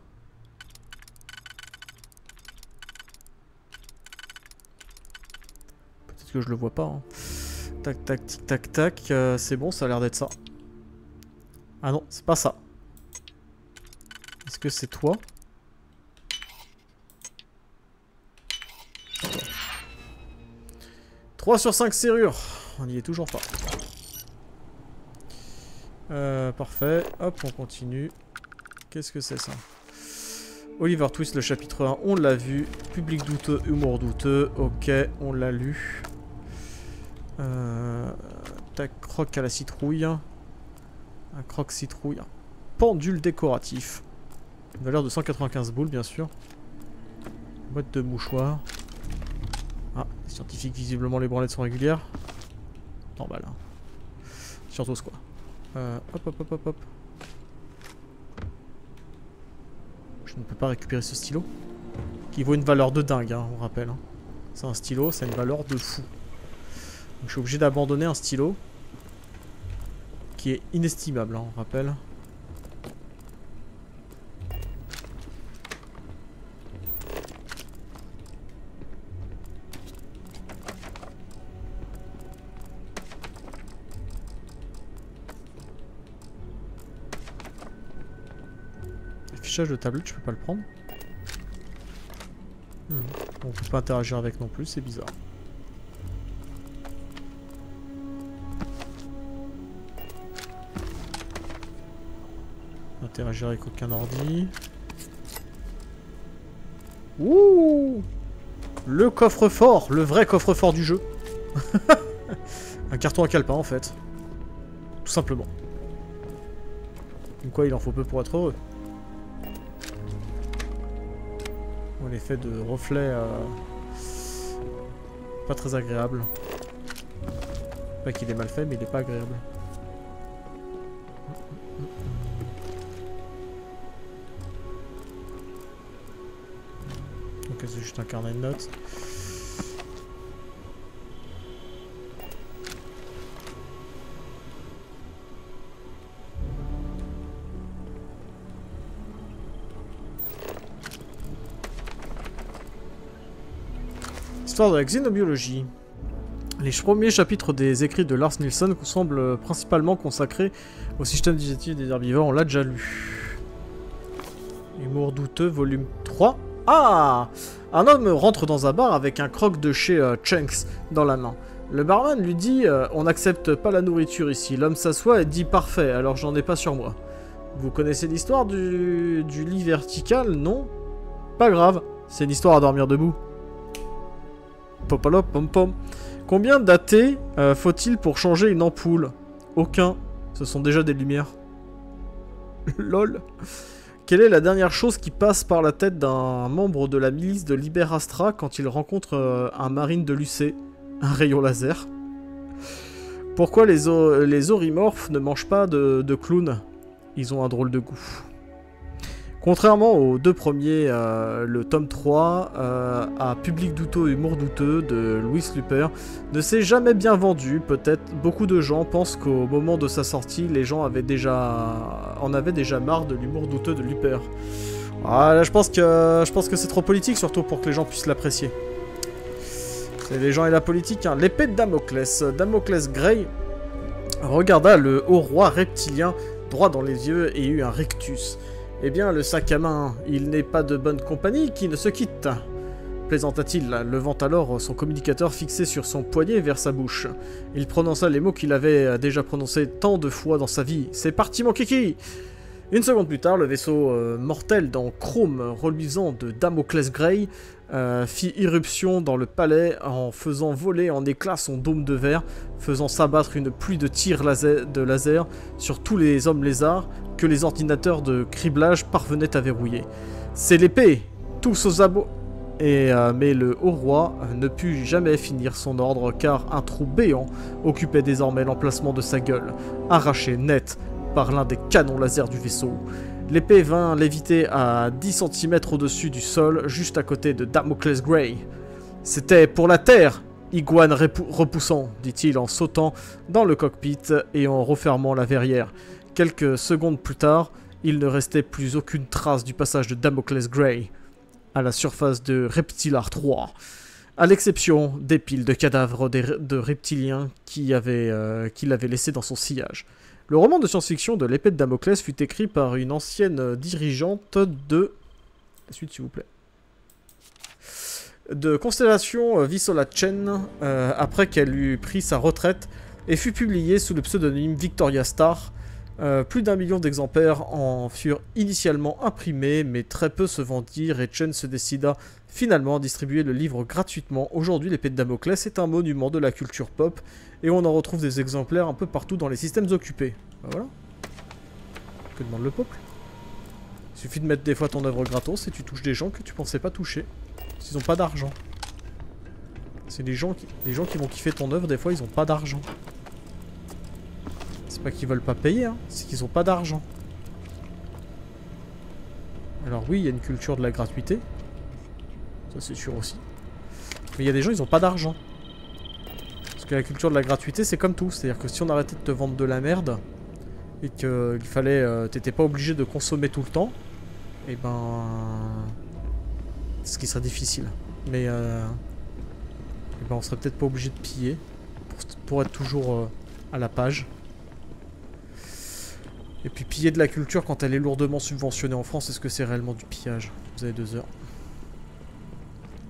Peut-être que je le vois pas. Hein. Tac, tac, tic, tac, tac. C'est bon, ça a l'air d'être ça. Ah non, c'est pas ça. Est-ce que c'est toi? 3 sur 5 serrures. On n'y est toujours pas. Parfait. Hop, on continue. Qu'est-ce que c'est ça? Oliver Twist, le chapitre 1, on l'a vu. Public douteux, humour douteux. Ok, on l'a lu. Tac, croc à la citrouille. Un croc citrouille. Un pendule décoratif. Une valeur de 195 boules, bien sûr. Boîte de mouchoirs. Ah, les scientifiques, visiblement, les branlettes sont régulières. Normal, hein. Surtout quoi. Hop. Je ne peux pas récupérer ce stylo. Qui vaut une valeur de dingue, hein, on rappelle. Hein. C'est un stylo, ça a une valeur de fou. Donc je suis obligé d'abandonner un stylo. Qui est inestimable, hein, on rappelle. Le fichage de tablette, je peux pas le prendre. On peut pas interagir avec non plus, c'est bizarre. Interagir avec aucun ordi. Ouh! Le coffre-fort, le vrai coffre-fort du jeu. Un carton à calepin en fait. Tout simplement. Comme quoi il en faut peu pour être heureux. Bon, l'effet de reflet pas très agréable. Pas qu'il est mal fait mais il est pas agréable. Ok, c'est juste un carnet de notes. Histoire de la xénobiologie. Les premiers chapitres des écrits de Lars Nilsson semblent principalement consacrés au système digestif des herbivores. On l'a déjà lu. Humour douteux, volume 3. Ah! Un homme rentre dans un bar avec un croque de chez Chunks dans la main. Le barman lui dit on n'accepte pas la nourriture ici. L'homme s'assoit et dit parfait, alors j'en ai pas sur moi. Vous connaissez l'histoire du lit vertical, non? Pas grave, c'est une histoire à dormir debout. Popalop pom pom. Combien d'AT faut-il pour changer une ampoule? Aucun. Ce sont déjà des lumières. LOL. Quelle est la dernière chose qui passe par la tête d'un membre de la milice de Liber Astra quand il rencontre un marine de l'UC? Un rayon laser. Pourquoi les orimorphes ne mangent pas de clowns? Ils ont un drôle de goût. Contrairement aux deux premiers, le tome 3, à Public douteux, humour douteux de Louis Luper, ne s'est jamais bien vendu. Peut-être beaucoup de gens pensent qu'au moment de sa sortie, les gens en avaient déjà marre de l'humour douteux de Luper. Ah, là, je pense que c'est trop politique, surtout pour que les gens puissent l'apprécier. C'est les gens et la politique, hein. L'épée de Damoclès. Damoclès Grey regarda le haut roi reptilien droit dans les yeux et eut un rictus. Eh bien, le sac à main, il n'est pas de bonne compagnie qui ne se quitte. Plaisanta-t-il, levant alors son communicateur fixé sur son poignet vers sa bouche. Il prononça les mots qu'il avait déjà prononcés tant de fois dans sa vie. C'est parti, mon kiki! Une seconde plus tard, le vaisseau mortel dans chrome reluisant de Damoclès Grey fit irruption dans le palais en faisant voler en éclats son dôme de verre, faisant s'abattre une pluie de tirs de laser sur tous les hommes lézards que les ordinateurs de criblage parvenaient à verrouiller. C'est l'épée! Tous aux abots! Mais le haut roi ne put jamais finir son ordre car un trou béant occupait désormais l'emplacement de sa gueule, arraché net par l'un des canons laser du vaisseau. L'épée vint léviter à 10 cm au-dessus du sol, juste à côté de Damoclès Grey. « C'était pour la Terre, iguane repoussant », dit-il en sautant dans le cockpit et en refermant la verrière. Quelques secondes plus tard, il ne restait plus aucune trace du passage de Damoclès Grey à la surface de Reptilar 3, à l'exception des piles de cadavres de reptiliens qu'il avait laissés dans son sillage. Le roman de science-fiction de l'épée de Damoclès fut écrit par une ancienne dirigeante de... La suite, s'il vous plaît. De Constellation Vissola Chen, après qu'elle eut pris sa retraite, et fut publié sous le pseudonyme Victoria Star. Plus d'1 million d'exemplaires en furent initialement imprimés, mais très peu se vendirent et Chen se décida finalement à distribuer le livre gratuitement. Aujourd'hui, l'épée de Damoclès est un monument de la culture pop et on en retrouve des exemplaires un peu partout dans les systèmes occupés. Ben voilà. Que demande le peuple? Il suffit de mettre des fois ton œuvre gratos et tu touches des gens que tu pensais pas toucher. Parce qu'ils ont pas d'argent. C'est les gens qui vont kiffer ton œuvre, des fois ils ont pas d'argent. C'est pas qu'ils veulent pas payer, hein, c'est qu'ils ont pas d'argent. Alors oui, il y a une culture de la gratuité. Ça c'est sûr aussi. Mais il y a des gens, ils ont pas d'argent. Parce que la culture de la gratuité, c'est comme tout. C'est-à-dire que si on arrêtait de te vendre de la merde, et qu'il fallait... t'étais pas obligé de consommer tout le temps, et ben... ce qui serait difficile. Mais... et ben on serait peut-être pas obligé de piller, pour être toujours à la page. Et puis piller de la culture quand elle est lourdement subventionnée en France, est-ce que c'est réellement du pillage? Vous avez 2 heures.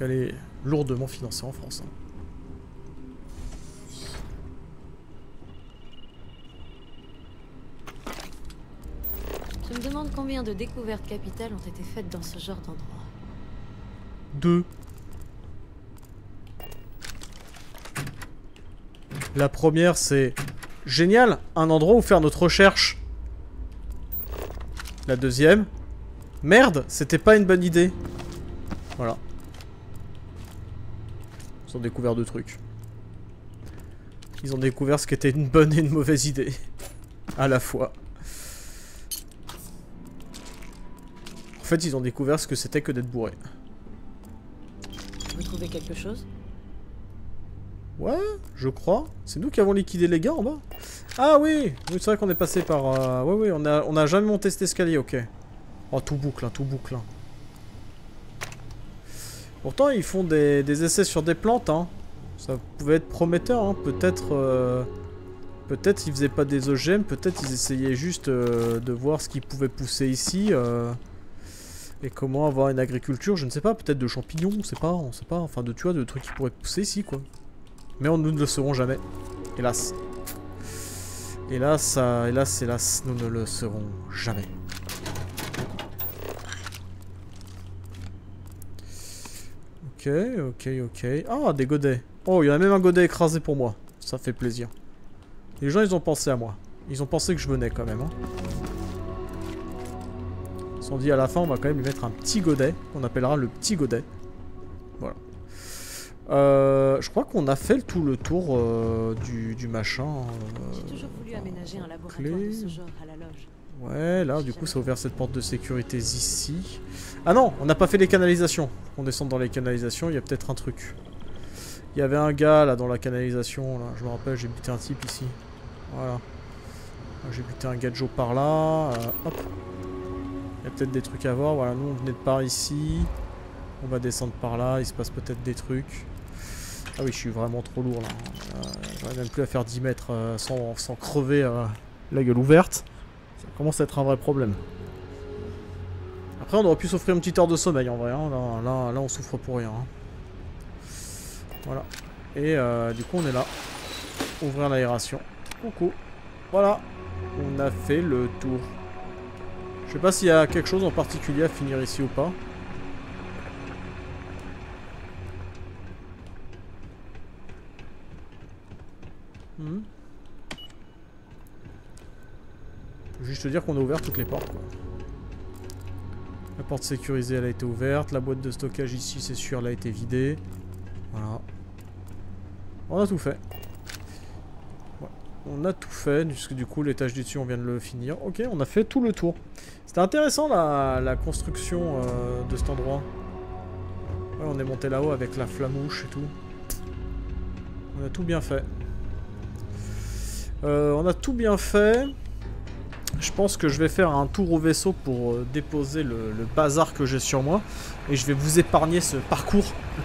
qu'elle est lourdement financée en France. Hein. Je me demande combien de découvertes capitales ont été faites dans ce genre d'endroit. 2. La première, c'est génial, un endroit où faire notre recherche. La deuxième, merde, c'était pas une bonne idée. Voilà. Ils ont découvert 2 trucs. Ils ont découvert ce qui était une bonne et une mauvaise idée. À la fois. En fait, ils ont découvert ce que c'était que d'être bourré. Vous trouvez quelque chose? Ouais, je crois. C'est nous qui avons liquidé les gars en bas. Ah oui, oui c'est vrai qu'on est passé par... Oui, oui, on a jamais monté cet escalier, ok. Oh, tout boucle, hein, tout boucle. Hein. Pourtant, ils font des essais sur des plantes, hein. Ça pouvait être prometteur, hein. Peut-être... Peut-être ils faisaient pas des OGM, peut-être ils essayaient juste de voir ce qui pouvait pousser ici. Et comment avoir une agriculture, je ne sais pas, peut-être de champignons, on sait pas, enfin tu vois, de trucs qui pourraient pousser ici, quoi. Mais nous ne le saurons jamais. Hélas. Hélas, hélas, nous ne le saurons jamais. Ok, ok, ok. Ah, des godets. Oh, il y en a même un godet écrasé pour moi. Ça fait plaisir. Les gens, ils ont pensé à moi. Ils ont pensé que je venais quand même. Hein. Ils se sont dit à la fin, on va quand même lui mettre un petit godet. Qu'on appellera le petit godet. Voilà. Je crois qu'on a fait tout le tour du machin. J'ai toujours voulu aménager un laboratoire de ce genre à la loge. Ouais, là, du coup, ça a ouvert cette porte de sécurité ici. Ah non, on n'a pas fait les canalisations. On descend dans les canalisations, il y a peut-être un truc. Il y avait un gars, là, dans la canalisation, là. Je me rappelle, j'ai buté un type ici. Voilà. J'ai buté un gadjo par là. Hop. Il y a peut-être des trucs à voir. Voilà, nous, on venait de par ici. On va descendre par là. Il se passe peut-être des trucs. Ah oui, je suis vraiment trop lourd, là. J'arrive même plus à faire 10 mètres sans crever la gueule ouverte. Ça commence à être un vrai problème. Après, on aurait pu s'offrir une petite heure de sommeil, en vrai. Hein. Là, on souffre pour rien. Hein. Voilà. Et du coup, on est là. Ouvrir l'aération. Coucou. Voilà. On a fait le tour. Je sais pas s'il y a quelque chose en particulier à finir ici ou pas. Faut juste te dire qu'on a ouvert toutes les portes, quoi. La porte sécurisée, elle a été ouverte. La boîte de stockage ici, c'est sûr, elle a été vidée. Voilà. On a tout fait. Ouais. On a tout fait, puisque du coup, l'étage du dessus, on vient de le finir. Ok, on a fait tout le tour. C'était intéressant, la construction de cet endroit. Ouais, on est monté là-haut avec la flamouche et tout. On a tout bien fait. On a tout bien fait. Je pense que je vais faire un tour au vaisseau pour déposer le bazar que j'ai sur moi. Et je vais vous épargner ce parcours.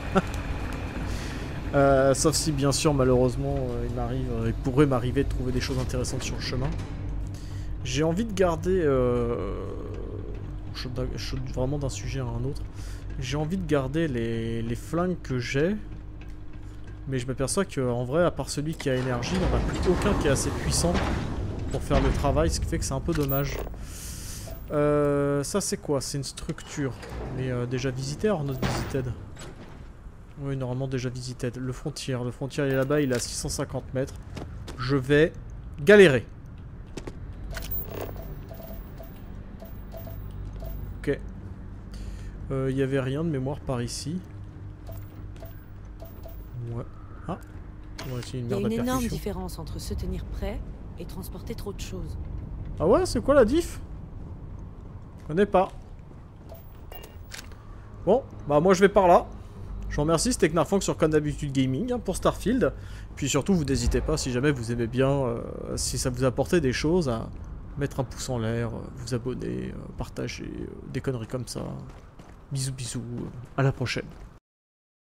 Sauf si, bien sûr, malheureusement, il pourrait m'arriver de trouver des choses intéressantes sur le chemin. J'ai envie de garder... je saute vraiment d'un sujet à un autre. J'ai envie de garder les flingues que j'ai. Mais je m'aperçois qu'en vrai, à part celui qui a énergie, il n'y en a plus aucun qui est assez puissant pour faire le travail, ce qui fait que c'est un peu dommage. Ça c'est quoi? C'est une structure. Mais déjà visité, or not visited. Oui, normalement déjà visited. Le frontière il est là-bas, il est à 650 mètres. Je vais galérer. Ok. Il n'y avait rien de mémoire par ici. Ouais. Ah. On va essayer une Il y a merde une à énorme percussion. différence entre se tenir prêt et transporter trop de choses. Ah ouais, c'est quoi la diff? Je connais pas. Bon, bah moi je vais par là. Je vous remercie, c'était Knarfonk sur Comme d'habitude Gaming hein, pour Starfield. Puis surtout, vous n'hésitez pas, si jamais vous aimez bien, si ça vous apportait des choses, à mettre un pouce en l'air, vous abonner, partager, des conneries comme ça. Bisous bisous, à la prochaine.